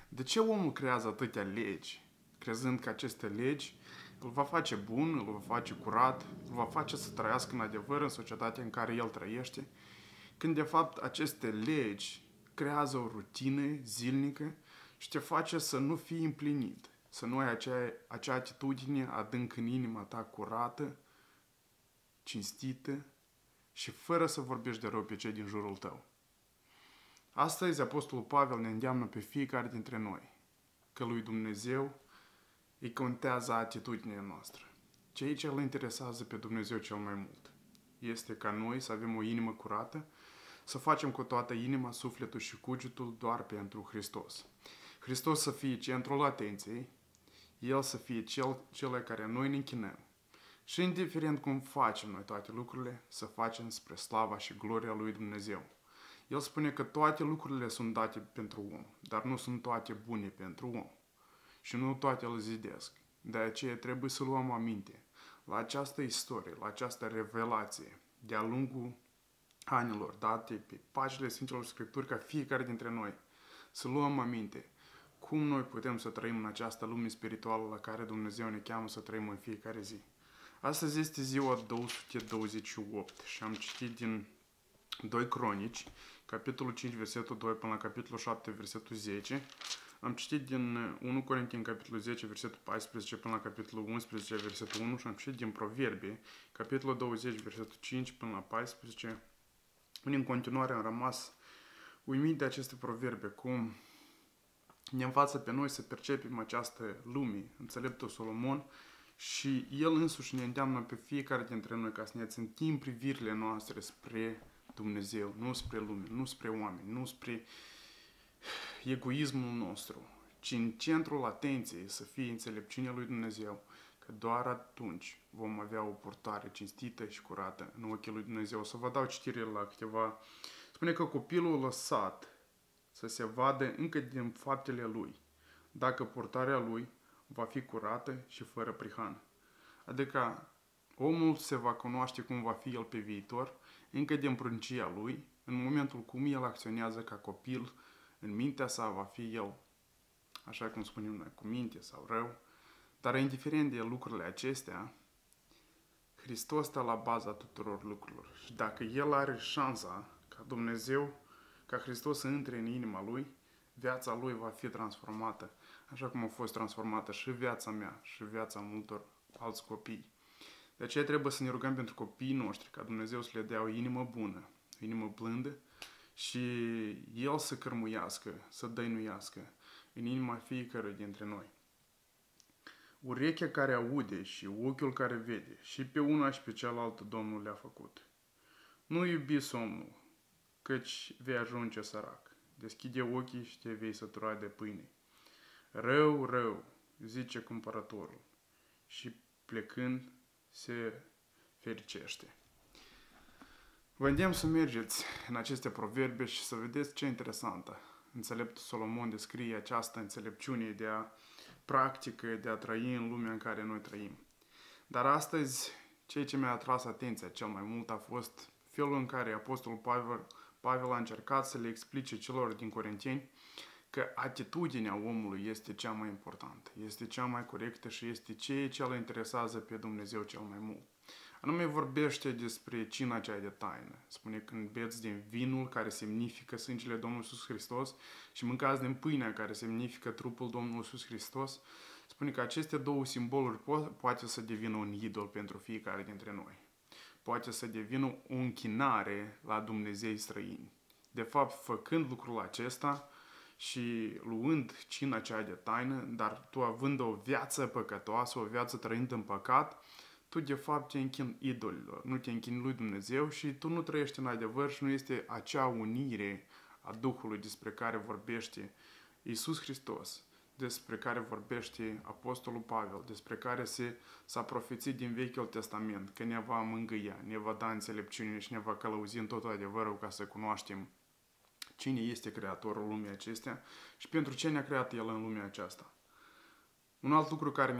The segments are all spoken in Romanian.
De ce omul creează atâtea legi, crezând că aceste legi îl va face bun, îl va face curat, îl va face să trăiască în adevăr în societatea în care el trăiește, când de fapt aceste legi creează o rutină zilnică și te face să nu fii împlinit, să nu ai acea atitudine adânc în inima ta curată, cinstită și fără să vorbești de rău pe cei din jurul tău. Astăzi, Apostolul Pavel ne îndeamnă pe fiecare dintre noi că lui Dumnezeu îi contează atitudinea noastră. Ceea ce îl interesează pe Dumnezeu cel mai mult este ca noi să avem o inimă curată, să facem cu toată inima, sufletul și cugetul doar pentru Hristos. Hristos să fie centrul atenției, El să fie cel care noi ne închinăm. Și indiferent cum facem noi toate lucrurile, să facem spre slava și gloria lui Dumnezeu. El spune că toate lucrurile sunt date pentru om, dar nu sunt toate bune pentru om. Și nu toate îl zidesc. De aceea trebuie să luăm aminte la această istorie, la această revelație de-a lungul anilor date pe paginile Sfintelor Scripturi ca fiecare dintre noi. Să luăm aminte cum noi putem să trăim în această lume spirituală la care Dumnezeu ne cheamă să trăim în fiecare zi. Astăzi este ziua 228 și am citit din 2 Cronici, capitolul 5, versetul 2 până la capitolul 7, versetul 10. Am citit din 1 Corinteni, capitolul 10, versetul 14 până la capitolul 11, versetul 1 și am citit din Proverbe, capitolul 20, versetul 5 până la 14. În continuare am rămas uimit de aceste proverbe, cum ne învață pe noi să percepem această lume, înțeleptul Solomon, și el însuși ne îndeamnă pe fiecare dintre noi ca să ne țintim privirile noastre spre Dumnezeu, nu spre lume, nu spre oameni, nu spre egoismul nostru, ci în centrul atenției să fie înțelepciunea lui Dumnezeu, că doar atunci vom avea o purtare cinstită și curată în ochii lui Dumnezeu. O să vă dau citire la câteva. Spune că copilul lăsat să se vadă încă din faptele lui, dacă purtarea lui va fi curată și fără prihană. Adică omul se va cunoaște cum va fi el pe viitor, încă din pruncia lui, în momentul cum el acționează ca copil, în mintea sa va fi el, așa cum spunem noi, cu minte sau rău. Dar indiferent de lucrurile acestea, Hristos stă la baza tuturor lucrurilor. Și dacă el are șansa ca Dumnezeu, ca Hristos să intre în inima lui, viața lui va fi transformată, așa cum a fost transformată și viața mea și viața multor alți copii. De aceea trebuie să ne rugăm pentru copiii noștri, ca Dumnezeu să le dea o inimă bună, o inimă blândă și El să cărmuiască, să dăinuiască în inima fiecărui dintre noi. Urechea care aude și ochiul care vede, și pe una și pe cealaltă Domnul le-a făcut. Nu iubi somnul, căci vei ajunge sărac. Deschide ochii și te vei sătura de pâine. Rău, rău, zice cumpărătorul, și plecând se fericește. Vă îndemn să mergeți în aceste proverbe și să vedeți ce interesantă. Înțeleptul Solomon descrie această înțelepciune de a practică, de a trăi în lumea în care noi trăim. Dar astăzi, ceea ce mi-a atras atenția cel mai mult a fost felul în care Apostolul Pavel a încercat să le explice celor din Corinteni că atitudinea omului este cea mai importantă, este cea mai corectă și este ceea ce îl interesează pe Dumnezeu cel mai mult. Anume vorbește despre cina cea de taină. Spune când beți din vinul care semnifică sângele Domnului Iisus Hristos și mâncați din pâinea care semnifică trupul Domnului Iisus Hristos, spune că aceste două simboluri poate să devină un idol pentru fiecare dintre noi. Poate să devină o închinare la Dumnezei străini. De fapt, făcând lucrul acesta și luând cina cea de taină, dar tu având o viață păcătoasă, o viață trăind în păcat, tu de fapt te închini idolilor, nu te închini lui Dumnezeu și tu nu trăiești în adevăr și nu este acea unire a Duhului despre care vorbește Iisus Hristos, despre care vorbește Apostolul Pavel, despre care s-a profețit din Vechiul Testament, că ne va mângâia, ne va da înțelepciune și ne va călăuzi în totul adevărul ca să cunoaștem cine este Creatorul lumii acestea și pentru ce ne-a creat El în lumea aceasta. Un alt lucru care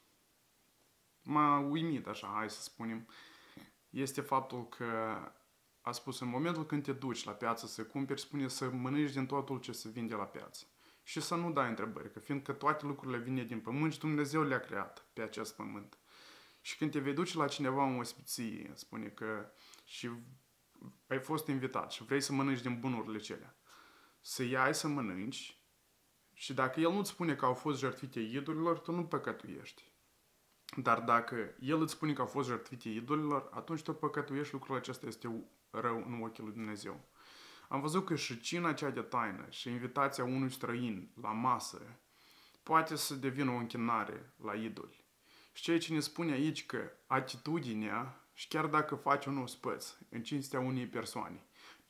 m-a uimit, așa, hai să spunem, este faptul că a spus, în momentul când te duci la piață să cumperi, spune să mănânci din totul ce se vinde la piață. Și să nu dai întrebări, că fiindcă toate lucrurile vin din pământ și Dumnezeu le-a creat pe acest pământ. Și când te vei duce la cineva în ospiție, spune că și ai fost invitat și vrei să mănânci din bunurile cele, să iai să mănânci și dacă el nu-ți spune că au fost jertfite idolilor, tu nu păcătuiești. Dar dacă el îți spune că au fost jertfite idolilor, atunci tu păcătuiești, lucrul acesta este rău în ochii lui Dumnezeu. Am văzut că și cina cea de taină și invitația unui străin la masă poate să devină o închinare la idoli. Și ceea ce ne spune aici că atitudinea, și chiar dacă faci un ospăț în cinstea unei persoane,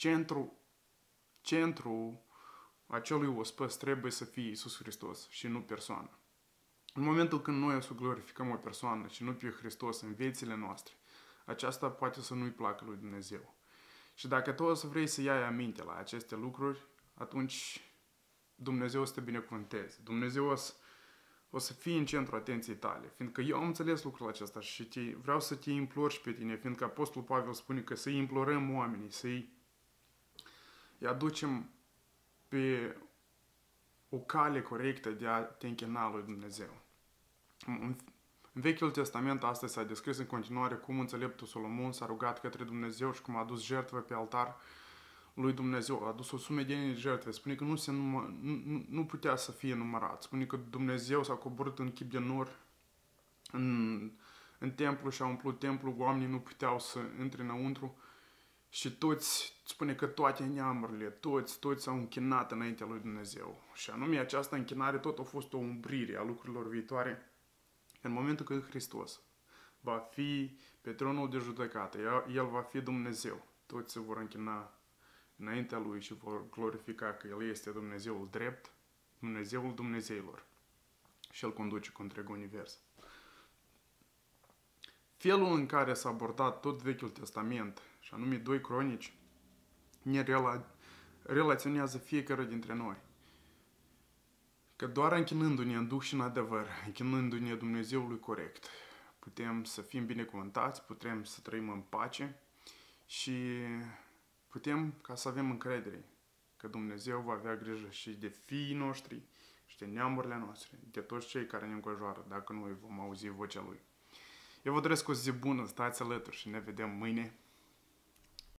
centrul acelui ospăț trebuie să fie Iisus Hristos și nu persoana. În momentul când noi o să glorificăm o persoană și nu pe Hristos în viețile noastre, aceasta poate să nu-i placă lui Dumnezeu. Și dacă tu o să vrei să iei aminte la aceste lucruri, atunci Dumnezeu o să te binecuvânteze. Dumnezeu o să fie în centrul atenției tale. Fiindcă eu am înțeles lucrul acesta și vreau să te implor și pe tine, fiindcă Apostolul Pavel spune că să-i implorăm oamenii, să-i aducem pe o cale corectă de a te închina lui Dumnezeu. În Vechiul Testament astăzi s-a descris în continuare cum înțeleptul Solomon s-a rugat către Dumnezeu și cum a adus jertfă pe altar lui Dumnezeu. A adus o sumedenie de jertfe. Spune că nu putea să fie numărat. Spune că Dumnezeu s-a coborât în chip de nor în templu și a umplut templu. Oamenii nu puteau să intre înăuntru. Și spune că toate neamurile, toți s-au închinat înaintea lui Dumnezeu. Și anume această închinare tot a fost o umbrire a lucrurilor viitoare. În momentul când Hristos va fi pe tronul de judecată, El va fi Dumnezeu, toți se vor închina înaintea Lui și vor glorifica că El este Dumnezeul drept, Dumnezeul Dumnezeilor și El conduce cu întreg univers. Felul în care s-a abordat tot Vechiul Testament, și anume 2 Cronici, ne relaționează fiecare dintre noi. Că doar închinându-ne în duh și în adevăr, închinându-ne Dumnezeului corect, putem să fim binecuvântați, putem să trăim în pace și putem ca să avem încredere că Dumnezeu va avea grijă și de fiii noștri și de neamurile noastre, de toți cei care ne înconjoară, dacă noi vom auzi vocea Lui. Eu vă doresc o zi bună, stați alături și ne vedem mâine.